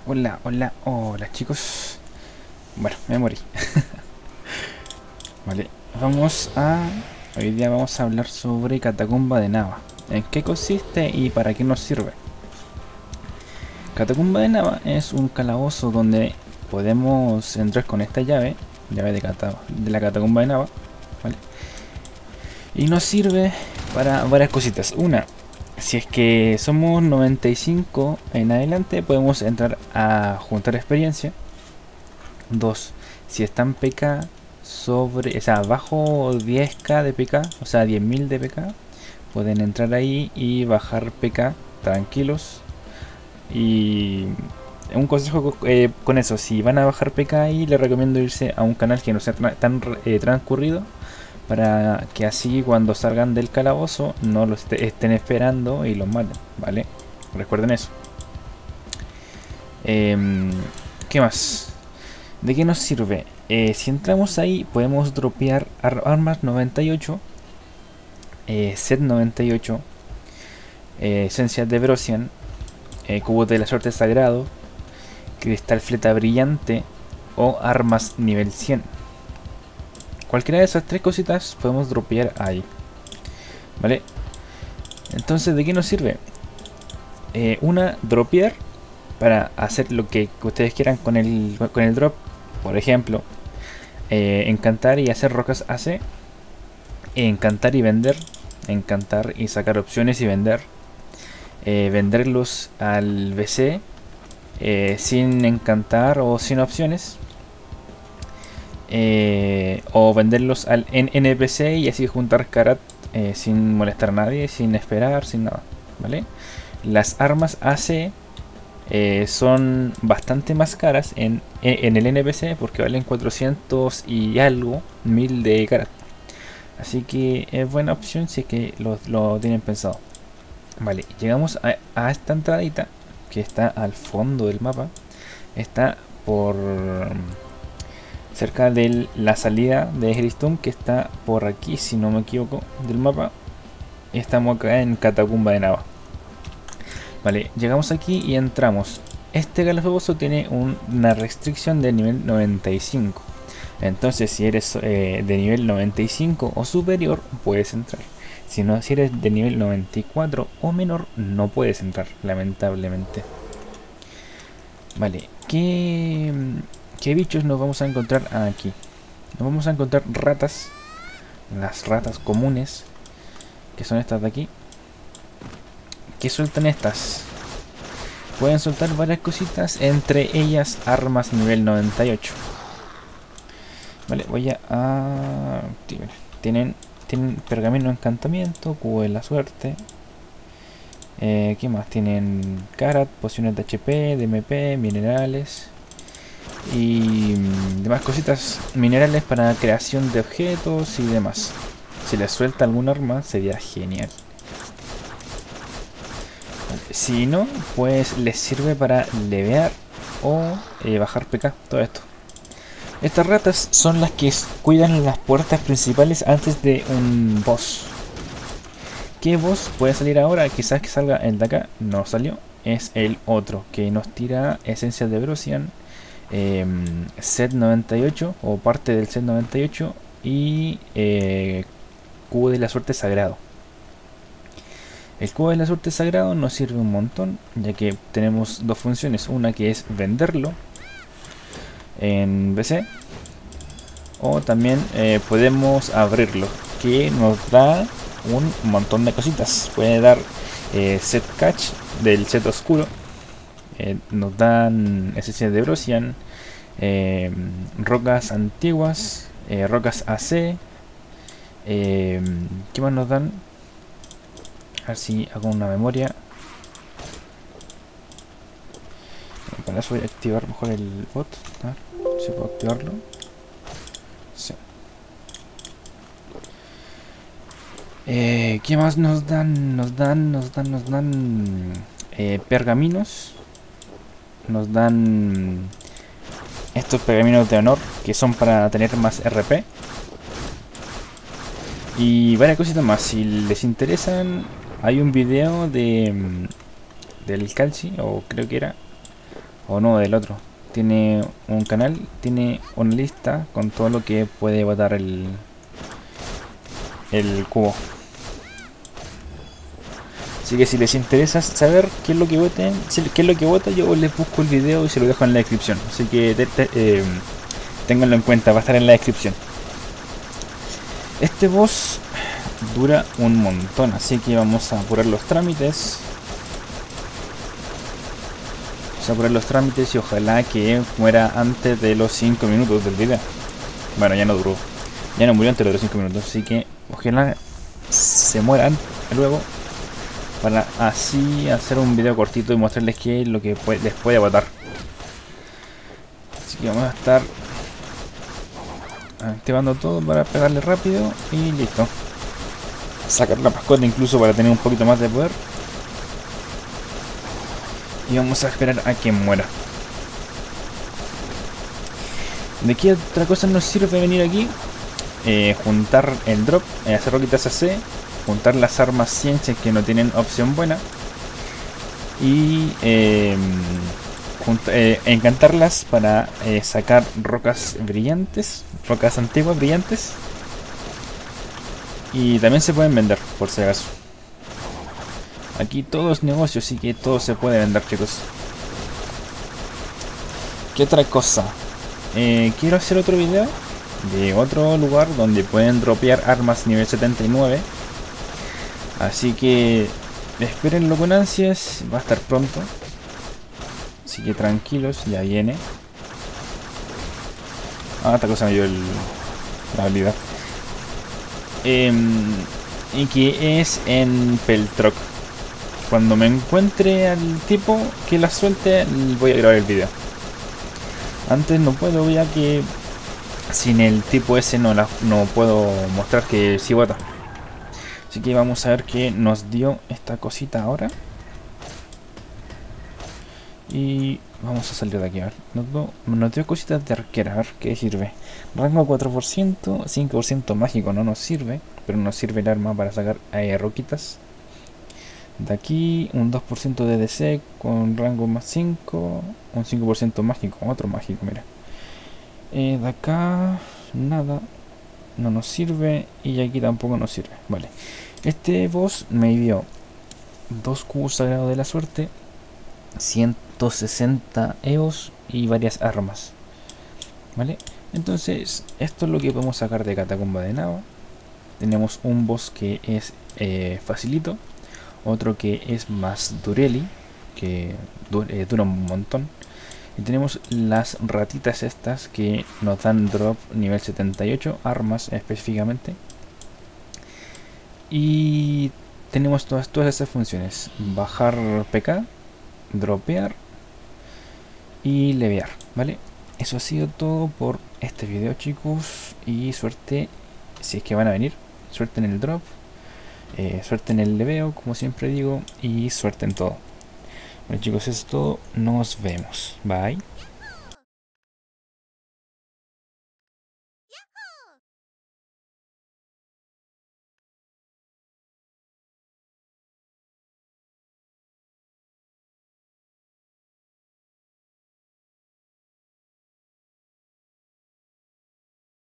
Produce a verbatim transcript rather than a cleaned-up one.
Hola, hola, hola chicos. Bueno, me morí. Vale, vamos a... Hoy día vamos a hablar sobre Catacumba de Nava. ¿En qué consiste y para qué nos sirve? Catacumba de Nava es un calabozo donde podemos entrar con esta llave, llave de, cata, de la Catacumba de Nava, ¿vale? Y nos sirve para varias cositas. Una, si es que somos noventa y cinco en adelante, podemos entrar a juntar experiencia. Dos, si están P K sobre, o sea, bajo diez k de P K, o sea, diez mil de P K, pueden entrar ahí y bajar P K tranquilos. Y un consejo eh, con eso, si van a bajar P K ahí, les recomiendo irse a un canal que no sea tan eh, transcurrido, para que así cuando salgan del calabozo no los est estén esperando y los maten, ¿vale? Recuerden eso. Eh, ¿Qué más? ¿De qué nos sirve? Eh, si entramos ahí podemos dropear ar armas noventa y ocho, eh, set noventa y ocho, eh, esencias de Brosian, eh, cubos de la suerte sagrado, cristal fleta brillante o armas nivel cien. Cualquiera de esas tres cositas podemos dropear ahí, ¿vale? Entonces, ¿de qué nos sirve? Eh, una, dropear para hacer lo que ustedes quieran con el, con el drop. Por ejemplo, eh, encantar y hacer rocas A C, encantar y vender, encantar y sacar opciones y vender, eh, venderlos al V C eh, sin encantar o sin opciones, eh, o venderlos al N P C y así juntar carat eh, sin molestar a nadie, sin esperar, sin nada, ¿vale? Las armas A C Eh, son bastante más caras en, en el N P C porque valen cuatrocientos y algo mil de carat. Así que es buena opción si es que lo, lo tienen pensado. Vale, llegamos a, a esta entradita que está al fondo del mapa. Está por cerca de la salida de Gristum, que está por aquí, si no me equivoco, del mapa. Y estamos acá en Catacumba de Nava. Vale, llegamos aquí y entramos. Este calabozo tiene un, una restricción de nivel noventa y cinco. Entonces, si eres eh, de nivel noventa y cinco o superior, puedes entrar. Si no, si eres de nivel noventa y cuatro o menor, no puedes entrar, lamentablemente. Vale, ¿qué, qué bichos nos vamos a encontrar aquí? Nos vamos a encontrar ratas, las ratas comunes, que son estas de aquí. ¿Qué sueltan estas? Pueden soltar varias cositas, entre ellas armas nivel noventa y ocho. Vale, voy a... a tienen, tienen pergamino de encantamiento, cubo de la suerte. Eh, ¿Qué más? Tienen carat, pociones de H P, de M P, minerales. Y demás cositas, minerales para creación de objetos y demás. Si les suelta algún arma sería genial. Si no, pues les sirve para levear o eh, bajar P K, todo esto. Estas ratas son las que cuidan las puertas principales antes de un boss. ¿Qué boss puede salir ahora? Quizás que salga el de acá, no salió. Es el otro, que nos tira esencias de Brosian, eh, set noventa y ocho o parte del set noventa y ocho y eh, cubo de la suerte sagrado. El cubo de la suerte sagrado nos sirve un montón, ya que tenemos dos funciones. Una que es venderlo en V C, o también eh, podemos abrirlo, que nos da un montón de cositas. Puede dar eh, set catch del set oscuro, eh, nos dan esencias de Brosian, eh, rocas antiguas, eh, rocas A C, eh, ¿qué más nos dan? A ver si hago una memoria. Para eso voy a activar mejor el bot. A ver si puedo activarlo. Sí. Eh, ¿Qué más nos dan? Nos dan, nos dan, nos dan eh, pergaminos. Nos dan estos pergaminos de honor, que son para tener más R P. Y varias cositas más. Si les interesan, hay un video de del Calci, o creo que era, o no, del otro. Tiene un canal, tiene una lista con todo lo que puede botar el, el cubo. Así que si les interesa saber qué es lo que voten, qué es lo que vota, yo les busco el video y se lo dejo en la descripción. Así que te, te, eh, ténganlo en cuenta, va a estar en la descripción. Este boss dura un montón, así que vamos a apurar los trámites. Vamos a apurar los trámites y ojalá que muera antes de los cinco minutos del video. Bueno, ya no duró, ya no murió antes de los cinco minutos, así que ojalá se mueran luego, para así hacer un video cortito y mostrarles qué es lo que puede, les puede botar. Así que vamos a estar activando todo para pegarle rápido y listo. Sacar la mascota incluso para tener un poquito más de poder. Y vamos a esperar a que muera. ¿De qué otra cosa nos sirve venir aquí? Eh, juntar el drop, eh, hacer roquitas A C, juntar las armas ciencias que no tienen opción buena y eh, eh, encantarlas para eh, sacar rocas brillantes, rocas antiguas brillantes, y también se pueden vender por si acaso. Aquí todo es negocio, así que todo se puede vender, chicos. ¿Qué otra cosa? Eh, quiero hacer otro video de otro lugar donde pueden dropear armas nivel setenta y nueve. Así que espérenlo con ansias, va a estar pronto. Así que tranquilos, ya viene. Ah, esta cosa me dio el, la habilidad. Eh, y que es en Peltroc. Cuando me encuentre al tipo que la suelte, voy a grabar el video. Antes no puedo, ya que sin el tipo ese no, la, no puedo mostrar que sí bota. Así que vamos a ver qué nos dio esta cosita ahora. Y vamos a salir de aquí, a ver. Nos dio, nos dio cositas de arquera, a ver qué sirve. Rango cuatro por ciento, cinco por ciento mágico no nos sirve, pero nos sirve el arma para sacar eh, roquitas. De aquí un dos por ciento de D C con rango más cinco, un cinco por ciento mágico, otro mágico, mira. Eh, de acá nada, no nos sirve, y aquí tampoco nos sirve. Vale, este boss me dio dos cubos sagrados de la suerte, ciento sesenta E O S y varias armas. Vale, entonces esto es lo que podemos sacar de Catacumba de Nava. Tenemos un boss que es eh, facilito, otro que es más dureli, que du eh, dura un montón, y tenemos las ratitas estas que nos dan drop nivel setenta y ocho, armas específicamente, y tenemos todas, todas estas funciones: bajar P K, dropear y levear. Vale, eso ha sido todo por este video, chicos, y suerte si es que van a venir, suerte en el drop. Eh, suerte en el leveo, como siempre digo, y suerte en todo. Bueno, chicos, eso es todo. Nos vemos. Bye.